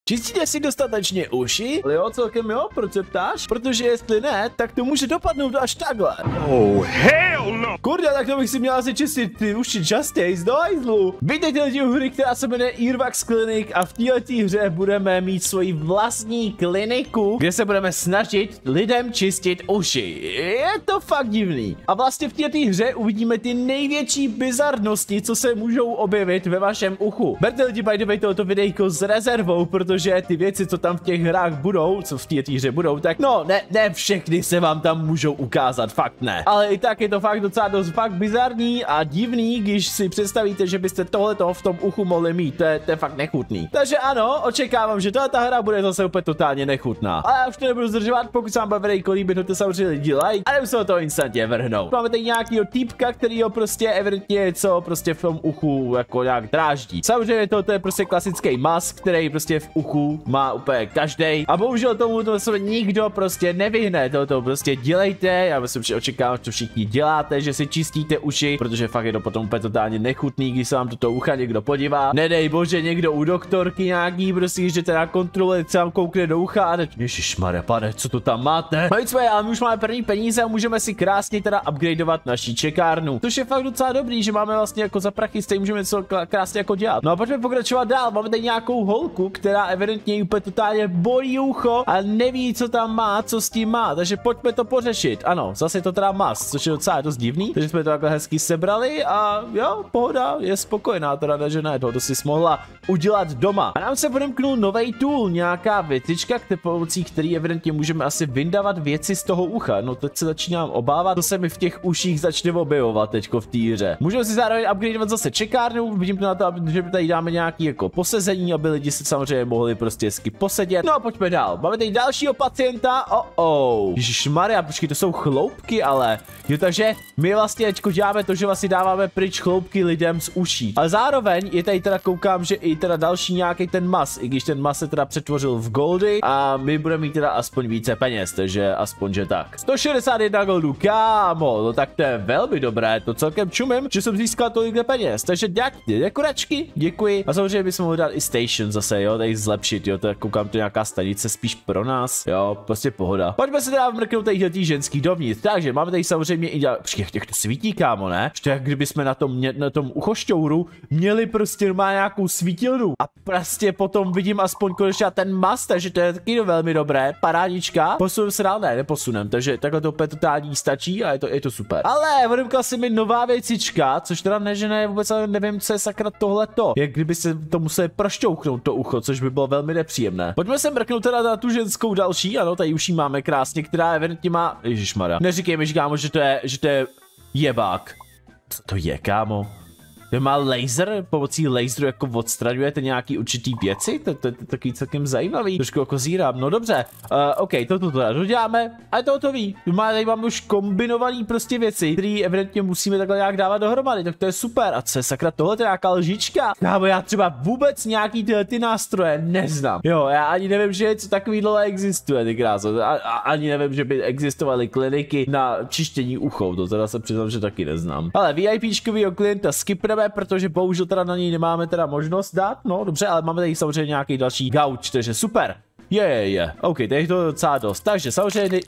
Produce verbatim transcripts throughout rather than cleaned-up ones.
Čistíte si dostatečně uši? Ale jo, celkem jo, proč se ptáš? Protože jestli ne, tak to může dopadnout až takhle. Oh, hell no! Kurde, tak to bych si měl asi čistit ty uši častěji z hajzlu. Vítejte lidi u hry, která se jmenuje Earwax Clinic a v této hře budeme mít svoji vlastní kliniku, kde se budeme snažit lidem čistit uši. Je to fakt divný. A vlastně v této hře uvidíme ty největší bizarnosti, co se můžou objevit ve vašem uchu. Berte lidi by the way tohoto videjko s rezervou, protože ty věci, co tam v těch hrách budou, co v této hře budou, tak no, ne, ne všechny se vám tam můžou ukázat, fakt ne. Ale i tak je to fakt docela dost fakt bizarní a divný, když si představíte, že byste tohleto v tom uchu mohli mít, to je, to je fakt nechutný. Takže ano, očekávám, že tato hra bude zase úplně totálně nechutná. Ale já už to nebudu zdržovat, pokud se vám bude videjko líbit, to samozřejmě lidi like a nemusím to instantně vrhnout. Máme tady nějakýho týpka, který ho prostě evidentně co prostě v tom uchu jako nějak dráždí. Samozřejmě to, to je prostě klasický mask, který prostě v uchu má úplně každý. A bohužel tomu to se nikdo prostě nevyhne. To, to prostě dělejte, já myslím, že očekávám, že to všichni děláte, že si čistíte uši, protože fakt je to potom úplně totálně nechutný, když se vám toto ucha někdo podívá. Nedej bože, někdo u doktorky nějaký, prostě, že teda kontroluje, se vám koukne do ucha a teď, ježišmarja, pane, co to tam máte? No nic, ale my už máme první peníze a můžeme si krásně teda upgradeovat naší čekárnu. Což je fakt docela dobrý, že máme vlastně jako za prachy, stejně můžeme něco krásně jako dělat. No a pojďme pokračovat dál. Máme tady nějakou holku, která evidentně úplně totálně bolí ucho a neví, co tam má, co s tím má. Takže pojďme to pořešit. Ano, zase to teda mas, což je docela dost divný. Takže jsme to takhle hezky sebrali a jo, pohoda, je spokojená, teda že ne, to si mohla udělat doma. A nám se podemknul nový tool, nějaká věcička, pomocí který evidentně můžeme asi vyndávat věci z toho ucha. No teď se začínám obávat, to se mi v těch uších začne objevovat teďko v té hře. Můžeme si zároveň upgradeovat zase čekárnu, vidím to na to, že tady dáme nějaký jako posezení, aby lidi se samozřejmě mohli prostě hezky posedět. No a pojďme dál. Máme tady dalšího pacienta. Oh oh. Ježišmarja, počkej, to jsou chloupky, ale. Jo, takže my vlastně teďko děláme to, že vlastně dáváme pryč chloupky lidem z uší. Ale zároveň je tady teda koukám, že i teda další nějaký ten mas, i když ten mas se teda přetvořil v goldy a my budeme mít teda aspoň více peněz, takže aspoň že tak. sto šedesát jedna goldů, kámo, no tak to je velmi dobré, to celkem čumím, že jsem získal tolik peněz, takže děkuji, děkuračky, děkuji. A samozřejmě bychom mohli dát i station zase, jo, tady zlepšit, jo, tak koukám, to nějaká stanice spíš pro nás, jo, prostě pohoda. Pojďme se teda mrknout tady tý ženský dovnitř, takže máme tady samozřejmě i dělat, počkej, jak to svítí, kámo, ne? Že jak kdyby jsme na tom, mě, na tom uchošťouru měli prostě má nějakou svítilnu a prostě potom vidím aspoň konečně ten mas, takže to je taky velmi dobré, parádička. Posunem se dál, ne, neposunem, takže takhle to úplně totální stačí a je to, je to super. Ale odemkla si mi nová věcička, což teda ne, že ne, vůbec nevím, co je sakra tohleto. Jak kdyby se to museli prošťouknout to ucho, což by bylo velmi nepříjemné. Pojďme se mrknout teda na tu ženskou další, ano, tady už ji máme krásně, která evidentně má, ježišmarja. Neříkej mi, že kámo, že to je, že to je jebák. Co to je, kámo? To má laser, pomocí laseru jako odstraňujete nějaký určitý věci, to, to, to, to je taky celkem zajímavý, trošku jako zírám, no dobře, uh, ok, toto teda doděláme a je to hotový, má, tady máme už kombinovaný prostě věci, které evidentně musíme takhle nějak dávat dohromady, tak to je super, a co je sakra, tohle je nějaká lžička, kámo, já třeba vůbec nějaký tyhle ty nástroje neznám, jo, já ani nevím, že něco takovýhle existuje, ty kráso, a, a, ani nevím, že by existovaly kliniky na čištění uchou, to teda se přiznám, že taky neznám, ale VIPčkovýho klienta skipneme, protože bohužel teda na něj nemáme teda možnost dát, no dobře, ale máme tady samozřejmě nějaký další gauč, takže super, je, je, je, ok, tady to docela dost, takže samozřejmě...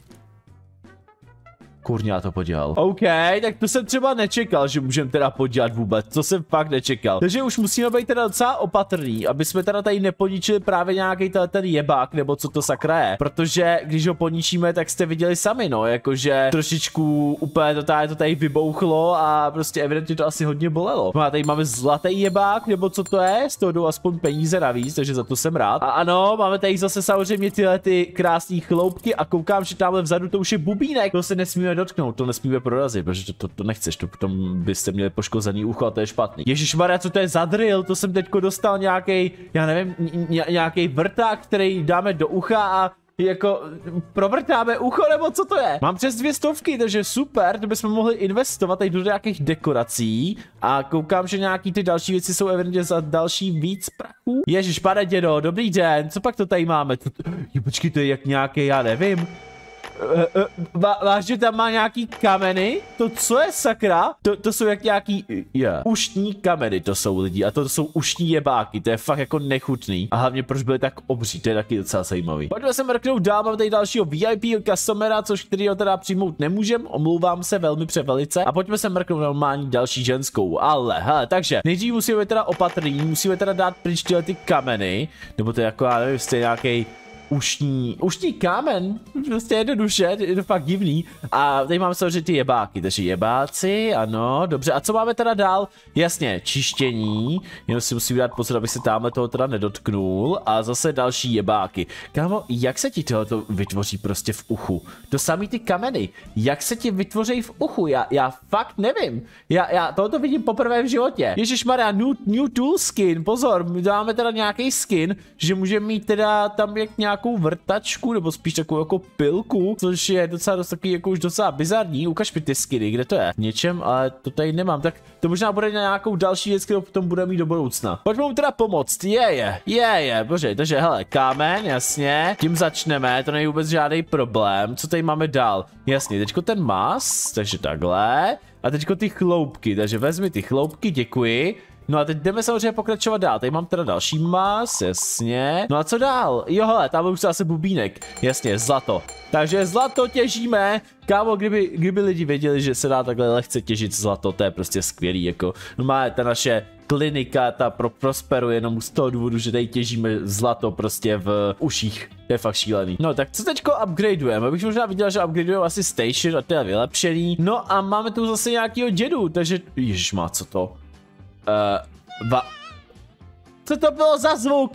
Kurňa to podělal. OK, tak to jsem třeba nečekal, že můžeme teda podělat vůbec, to jsem fakt nečekal. Takže už musíme být teda docela opatrný, aby jsme teda tady neponičili právě nějaký ten jebák, nebo co to sakra je. Protože když ho poničíme, tak jste viděli sami, no, jakože trošičku úplně to tady, to tady vybouchlo a prostě evidentně to asi hodně bolelo. No a tady máme zlatý jebák, nebo co to je, z toho jdou aspoň peníze navíc, takže za to jsem rád. A ano, máme tady zase samozřejmě tyhle ty krásné chloupky a koukám, že tamhle vzadu to už je bubínek, to se nesmíme dotknout, to nesmíme prorazit, protože to, to, to nechceš, to potom byste měli poškozený ucho a to je špatný. Ježišmarja, co to je za drill? To jsem teďko dostal nějaký, já nevím, nějaký vrták, který dáme do ucha a jako provrtáme ucho, nebo co to je? Mám přes dvě stovky, takže super, to bychom mohli investovat tady do nějakých dekorací a koukám, že nějaký ty další věci jsou evidentně za další víc prachů. Ježiš, pane dědo, dobrý den, co pak to tady máme? To, jo, počkej, to je jak nějaký, já nevím. Uh, uh, vážně tam má nějaký kameny? To co je sakra? To, to jsou jak nějaký, yeah. ušní kameny to jsou lidi a to jsou ušní jebáky, to je fakt jako nechutný. A hlavně proč byly tak obří, to je taky docela zajímavý. Pojďme se mrknout dál, mám tady dalšího V I P customera, což kterýho teda přijmout nemůžem, omlouvám se velmi převelice. A pojďme se mrknout normální další ženskou, ale hele, takže nejdřív musíme teda opatrný, musíme teda dát pryč tyhle ty kameny, nebo to je jako, já nevím, jste nějaký ušní, ušní kámen, prostě jednoduše, je to fakt divný. A tady máme samozřejmě ty jebáky, takže jebáci, ano, dobře. A co máme teda dál? Jasně, čištění, jenom si musím dát pozor, aby se tamhle toho teda nedotknul. A zase další jebáky. Kámo, jak se ti tohoto vytvoří prostě v uchu? To samý ty kameny, jak se ti vytvoří v uchu? Já, já fakt nevím. Já, já tohoto vidím poprvé v životě. Ježišmarja, new, new tool skin, pozor, my dáme teda nějaký skin, že můžeme mít teda tam jak nějak vrtačku, nebo spíš takovou jako pilku, což je docela dost takový jako už docela bizarní. Ukaž mi ty skiny, kde to je? V něčem, ale to tady nemám, tak to možná bude na nějakou další věc, kterou potom budeme mít do budoucna. Pojďme mu teda pomoct, je je, je je, bože, takže hele, kámen, jasně, tím začneme, to není vůbec žádný problém. Co tady máme dál? Jasně, teďko ten mas, takže takhle, a teďko ty chloupky, takže vezmi ty chloupky, děkuji. No a teď jdeme samozřejmě pokračovat dál, tady mám teda další mas, jasně. No a co dál? Jo hele, tam už zase bubínek, jasně, zlato. Takže zlato těžíme, kámo, kdyby, kdyby lidi věděli, že se dá takhle lehce těžit zlato, to je prostě skvělý, jako. No má ta naše klinika, ta pro prosperuje jenom z toho důvodu, že tady těžíme zlato prostě v uších. To je fakt šílený. No tak co teďko upgradeujeme? Abych možná viděl, že upgradeujeme asi station a to je vylepšený. No a máme tu zase nějakýho dědu, takže, ježišmá, co to? Uh, va... Co to bylo za zvuk?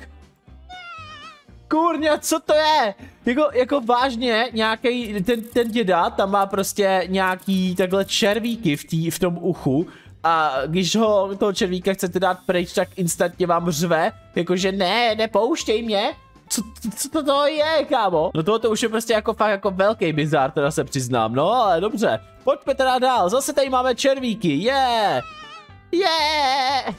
Kurňa, co to je? Jako, jako vážně, nějaký ten, ten děda tam má prostě nějaký takhle červíky v, tý, v tom uchu. A když ho toho červíka chcete dát pryč, tak instantně vám řve. Jakože ne, nepouštěj mě. Co, co to, to je, kámo? No tohle to už je prostě jako fakt jako velký bizár, teda se přiznám. No ale dobře, pojďme teda dál. Zase tady máme červíky, je. Yeah. Yeah!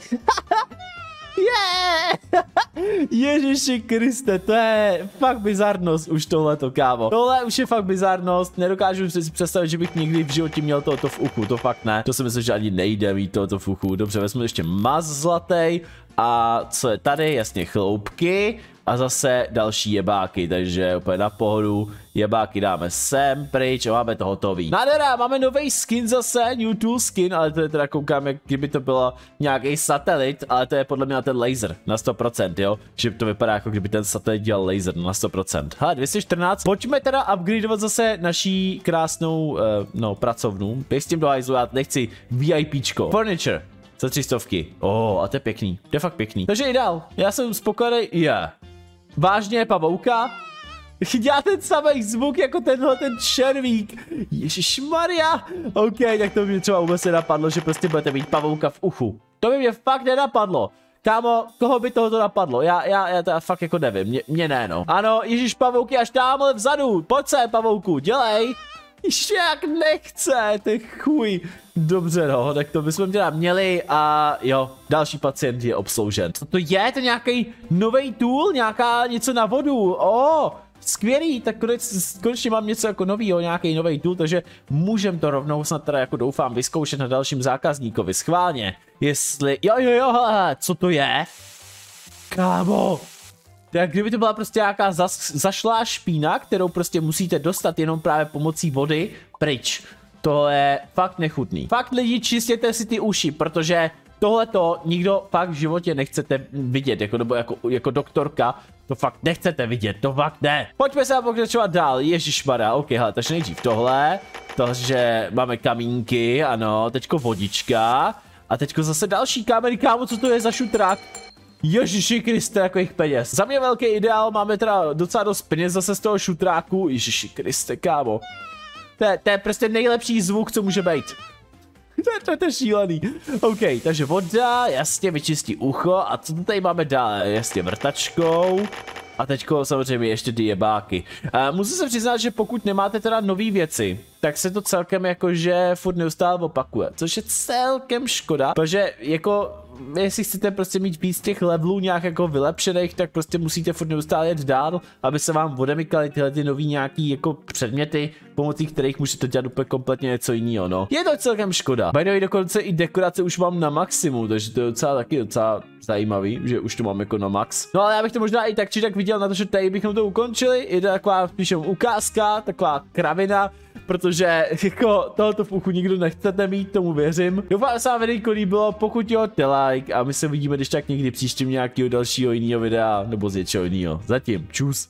Yeah! Ježiši Kriste, to je fakt bizarnost už tohleto, kámo. Tohle už je fakt bizarnost, nedokážu si představit, že bych někdy v životě měl tohoto v uchu, to fakt ne. To si myslím, že ani nejde mít tohoto v uchu. Dobře, vezmu ještě mas zlatý a co je tady, jasně chloupky. A zase další jebáky, takže úplně na pohodu. Jebáky dáme sem pryč a máme to hotový. Nádhera, máme nový skin zase, new tool skin, ale to je teda koukám, jak kdyby to bylo nějaký satelit, ale to je podle mě na ten laser, na sto procent, jo? Že to vypadá jako kdyby ten satelit dělal laser na sto procent. Hele, dvě stě čtrnáct, pojďme teda upgradeovat zase naší krásnou, uh, no, pracovnu. Běž s tím do hajzlu, já nechci VIPčko. Furniture. Za tři stovky. Oh, a to je pěkný, to je fakt pěkný. Takže i dál, já jsem spokojený, yeah. Vážně, pavouka? Dělá ten samý zvuk jako tenhle ten červík. Ježišmarja. OK, tak to by mě třeba vůbec nenapadlo, že prostě budete mít pavouka v uchu. To by mě fakt nenapadlo. Kámo, koho by tohoto napadlo? Já, já, já to fakt jako nevím, mě, mě ne, no. Ano, ježiš, pavouky až tamhle vzadu. Pojď se, pavouku, dělej. Ještě jak nechce, ty chuj. Dobře, no, tak to bychom teda měli a jo, další pacient je obsloužen. Co to je? To nějaký nový tool? Nějaká něco na vodu? O, oh, skvělý, tak konečně, konečně mám něco jako novýho, nějaký nový tool, takže můžem to rovnou snad teda jako doufám vyzkoušet na dalším zákazníkovi. Schválně, jestli, jo, jo, jo, hele, co to je? Kámo. Tak kdyby to byla prostě nějaká zas, zašlá špína, kterou prostě musíte dostat jenom právě pomocí vody pryč. To je fakt nechutný. Fakt lidi, čistěte si ty uši, protože tohleto nikdo fakt v životě nechcete vidět, jako, nebo jako, jako doktorka, to fakt nechcete vidět, to fakt ne. Pojďme se pokračovat dál, ježišmarja, ok, hele, takže nejdřív tohle, takže máme kamínky, ano, teďko vodička, a teďko zase další kámery, kámo, co to je za šutrák? Ježiši Kriste, jakých peněz. Za mě velký ideál, máme teda docela dost peněz zase z toho šutráku. Ježiši Kriste, kámo. To je, to je prostě nejlepší zvuk, co může být. To je, to je, to je šílený. OK, takže voda, jasně, vyčistí ucho. A co tady máme dál? Jasně, vrtačkou. A teďko samozřejmě ještě ty jebáky. Uh, musím se přiznat, že pokud nemáte teda nové věci, tak se to celkem jakože furt neustále opakuje, což je celkem škoda, protože jako jestli chcete prostě mít víc těch levelů nějak jako vylepšených, tak prostě musíte furt neustále jet dál, aby se vám odemykaly tyhle ty nový nějaký jako předměty, pomocí kterých můžete dělat úplně kompletně něco jiného, no. Je to celkem škoda. By the way, dokonce i dekorace už mám na maximum, takže to je docela taky docela zajímavý, že už to mám jako na max. No ale já bych to možná i tak či tak viděl na to, že tady bychom to ukončili. Je to taková spíš ukázka, taková kravina, protože jako tohoto v uchu nikdo nechcete mít, tomu věřím. Doufám, že se vám videjko líbilo, pokud jo, te like a my se uvidíme když tak někdy příštím nějakého dalšího jiného videa nebo z něčeho jiného. Zatím, čus.